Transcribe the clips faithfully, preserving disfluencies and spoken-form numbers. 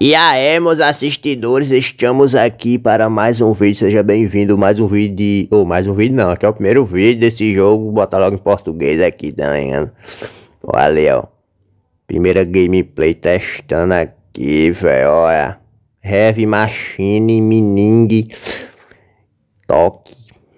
E aí, meus assistidores, estamos aqui para mais um vídeo. Seja bem-vindo, mais um vídeo de... Ou, oh, mais um vídeo não, aqui é o primeiro vídeo desse jogo. Vou botar logo em português aqui, tá ligado? Olha, ó. Primeira gameplay testando aqui, velho, olha. Heavy Machine Mining Toque.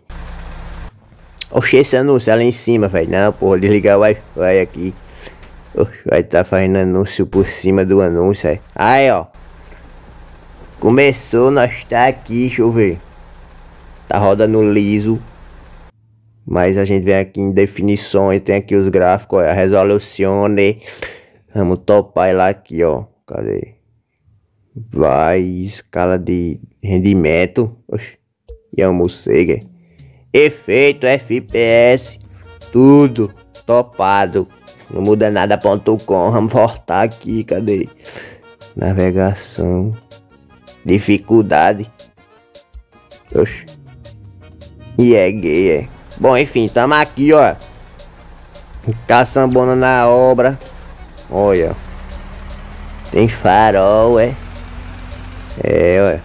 Oxe, esse anúncio ali em cima, velho. Não, porra, desligar o Wi-Fi aqui. Oxe, vai estar tá fazendo anúncio por cima do anúncio, aí. Aí, ó. Começou, nós tá aqui, deixa eu ver. Tá rodando liso. Mas a gente vem aqui em definições, tem aqui os gráficos, ó, a resolução, né? Vamos topar lá aqui, ó. Cadê? Vai, escala de rendimento. Oxe, e é um morcego. Efeito, F P S, tudo topado. Não muda nada ponto com. Vamos voltar aqui, cadê? Navegação. Dificuldade. Oxe. E é gay, é. Bom, enfim, tamo aqui, ó. Caçambona na obra. Olha. Tem farol, é. É, olha.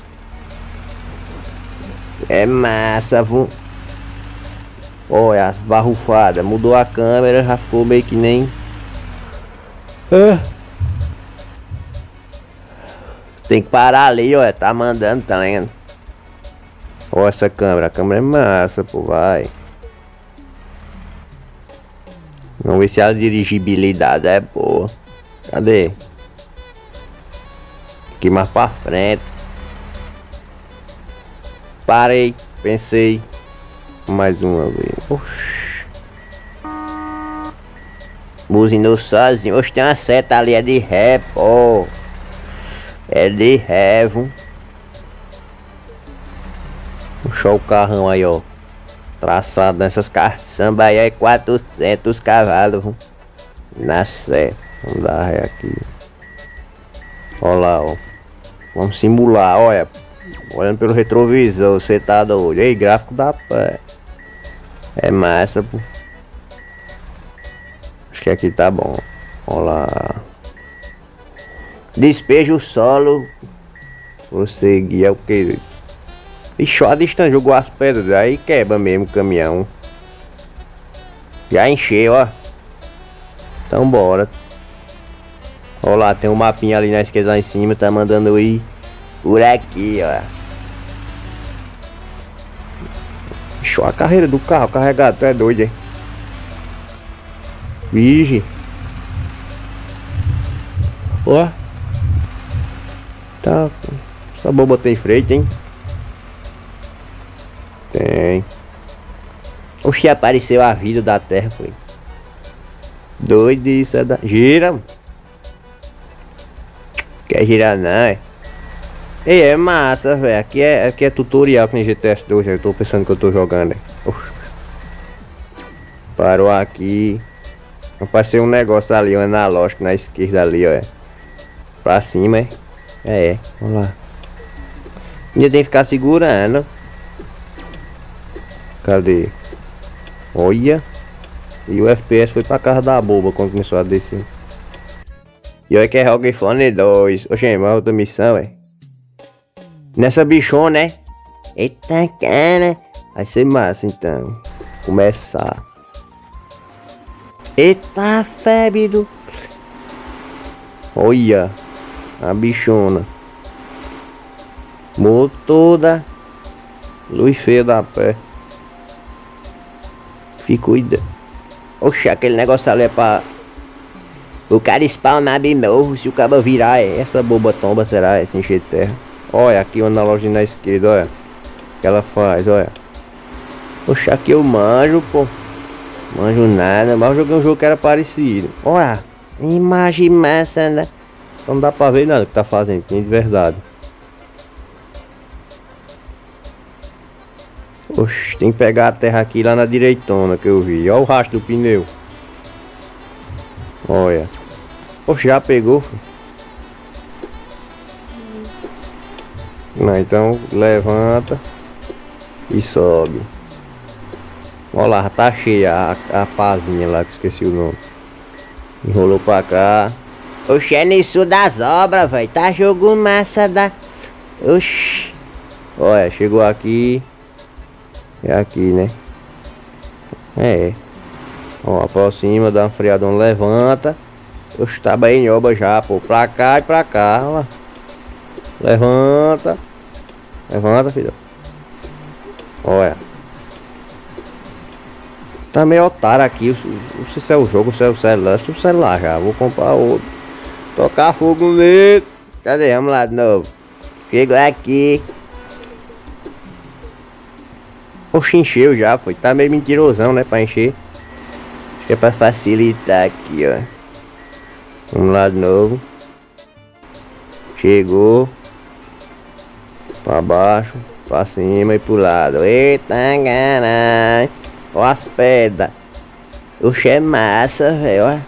É massa, viu? Olha as barrufadas. Mudou a câmera, já ficou meio que nem... Ah. Tem que parar ali, olha. Tá mandando, tá lendo? Olha essa câmera. A câmera é massa, pô, vai. Vamos ver se a dirigibilidade é boa. Cadê? Aqui mais pra frente. Parei, pensei. Mais uma vez. Oxi. Buzinou sozinho. Oxe, tem uma seta ali, é de ré, pô. É de ré, viu? Puxou o carrão aí, ó. Traçado nessas caçambas aí é quatrocentos cavalos, viu? Na sé. Vamos dar ré aqui. Olha lá, ó. Vamos simular, olha. Olhando pelo retrovisor, você tá doido. Ei, gráfico da pé. É massa, pô. Acho que aqui tá bom. Olha lá. Despeja o solo. Você guia o que? Ixi, a distância jogou as pedras. Aí quebra mesmo o caminhão. Já encheu, ó. Então bora. Olha lá, tem um mapinha ali na esquerda lá em cima. Tá mandando ir por aqui, ó. Show a carreira do carro carregado, tu é doido, hein? Vige. Ó. Tá. Essa boba tem freio, hein? Tem. Oxi, apareceu a vida da terra, foi. Doido isso é da... Gira. Quer girar não, é? Ei, é massa, velho. Aqui é, aqui é tutorial com G T S dois. Eu tô pensando que eu tô jogando. Uf. Parou aqui. Apareceu um negócio ali, um analógico na esquerda ali, ó. Pra cima, é? É, é. Vamos lá. Ainda tem que ficar segurando. Cadê? Olha. E o F P S foi pra casa da boba quando começou a descer. E olha que é Rogue Phone dois. Oxe, mas outra missão, é. Nessa bichona, né? Eita, cara. Vai ser massa, então. Começar. Eita, fébido. Olha. A bichona. Motoda. Luz feia da pé. Fica cuidando. Oxe, aquele negócio ali é pra... O cara spawnar de novo. Se o cabo virar, é essa boba tomba, será? Essa encher de terra. Olha, aqui uma loja na esquerda, olha. Que ela faz, olha. Poxa, aqui eu manjo, pô. Manjo nada, mas eu joguei um jogo que era parecido. Olha, imagem massa, né? Só não dá pra ver nada que tá fazendo, tem de verdade. Oxe, tem que pegar a terra aqui lá na direitona que eu vi. Olha o rastro do pneu. Olha. Poxa, já pegou. Não, então levanta e sobe. Olha lá, tá cheia a, a pazinha lá que esqueci o nome. Enrolou pra cá. Oxe, é nisso das obras, velho. Tá jogo massa da... Oxi. Olha, chegou aqui. É aqui, né? É. Ó, aproxima, dá uma freadona, levanta. Oxe, tá bem em obra já, pô. Pra cá e pra cá, ó. Levanta. Levanta, filho. Olha. Tá meio otário aqui. Não sei se é o jogo ou se é o celular. Acho que é o celular já. Vou comprar outro. Tocar fogo nele. Cadê? Vamos lá de novo. Chegou aqui. Oxe, encheu já, foi. Tá meio mentirosão, né? Pra encher. Acho que é pra facilitar aqui, ó. Vamos lá de novo. Chegou. Pra baixo. Pra cima e pro lado. Eita, caralho. Ó as pedras. Oxe, é massa, velho.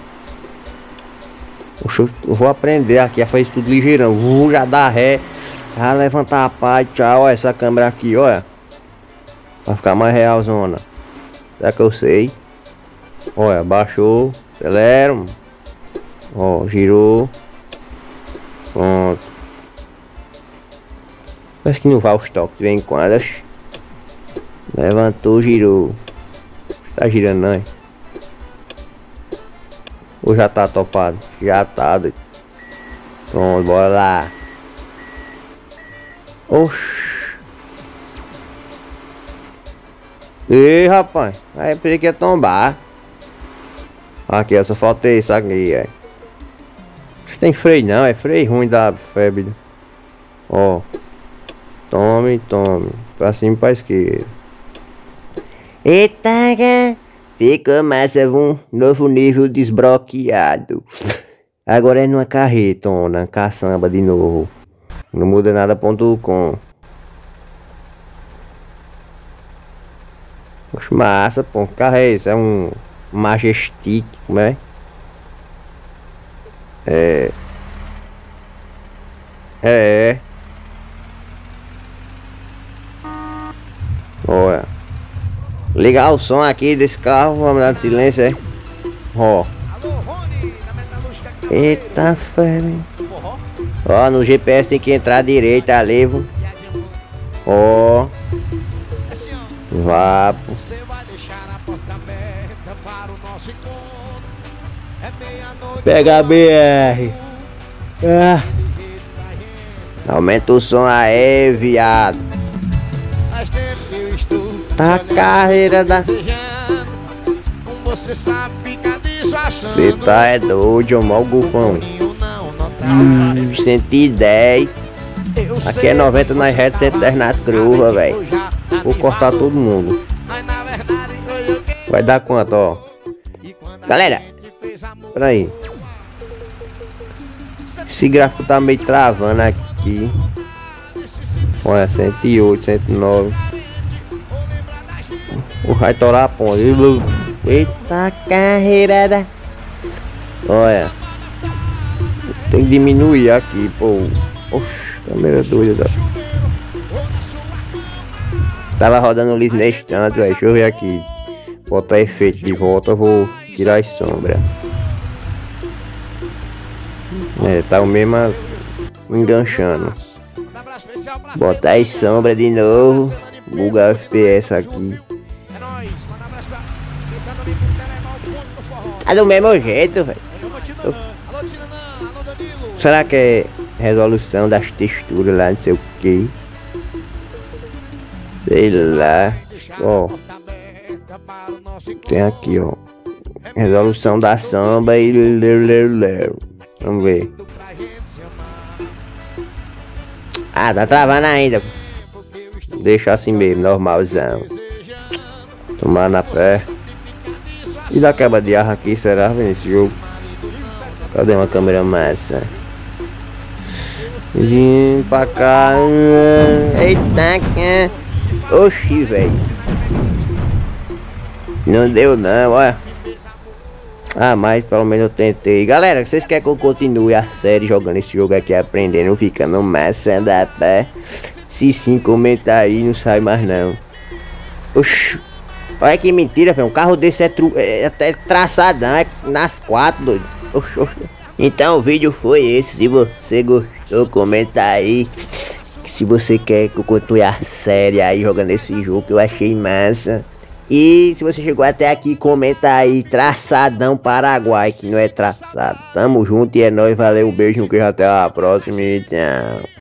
Oxe, eu vou aprender aqui a fazer tudo ligeirão. Vou já dar ré. Já levantar a pá e tchau. Olha essa câmera aqui, olha. Pra ficar mais realzona. Será que eu sei? Olha, baixou. Acelera. Ó, girou. Pronto. Parece que não vai os toques de vez em quando. Levantou, girou. Tá girando não, hein? Ou já tá topado? Já tá, doido. Pronto, bora lá. Oxi. Ei, rapaz. Aí pensei que ia tombar. Aqui, ó, só falta isso aqui, é. Não tem freio não, é freio ruim da febre. Ó. Tome, tome. Pra cima e pra esquerda. Eita, cara. Ficou massa, um novo nível desbloqueado. Agora é numa carretona, caçamba de novo. Não muda nada ponto com. Poxa, massa, pô. Que carro é esse? É um Majestic, como é? É. É. Olha. Ligar o som aqui desse carro, vamos dar de silêncio, é? Ó. Eita ferro. Ó, no G P S tem que entrar à direita ali, viu? Ó. Vá. Pega a B R. Ah. Aumenta o som aí, viado. Tá a carreira da... Você tá é doido, mal gufão. Hum, cento e dez. Aqui é noventa nas retas, cento e dez nas curvas, velho. Vou cortar todo mundo. Vai dar quanto, ó? Galera, pera aí. Esse gráfico tá meio travando aqui. Olha, cento e oito, cento e nove. O vai torar a ponta. Eita carreira da... Olha. Tem que diminuir aqui, pô. Oxe, câmera doida. Tava rodando liso nesse tanto, velho. Deixa eu ver aqui. Botar efeito de volta, eu vou tirar as sombras. É, tá o mesmo enganchando. Botar as sombras de novo. Bugar o F P S aqui. Tá do mesmo jeito, velho. Será que é resolução das texturas lá, não sei o que? Sei lá. Ó. Tem aqui, ó. Resolução da samba e... Vamos ver. Ah, tá travando ainda. Deixa assim mesmo, normalzão. Tomar na pé. E da quebra de ar aqui, será, nesse jogo? Cadê uma câmera massa? Vim pra cá. Eita, oxi, velho. Não deu não, olha. Ah, mas pelo menos eu tentei. Galera, vocês querem que eu continue a série jogando esse jogo aqui, aprendendo, ficando massa da pé? Se sim, comenta aí, não sai mais não. Oxi. Olha que mentira, velho. Um carro desse é, tru... é até traçadão, é nas quatro, doido. Oxi, oxi. Então o vídeo foi esse. Se você gostou, comenta aí. Se você quer que eu continue a série aí jogando esse jogo que eu achei massa. E se você chegou até aqui, comenta aí, Traçadão Paraguai, que não é traçado. Tamo junto e é nóis, valeu, um beijo, um queijo, até a próxima e tchau.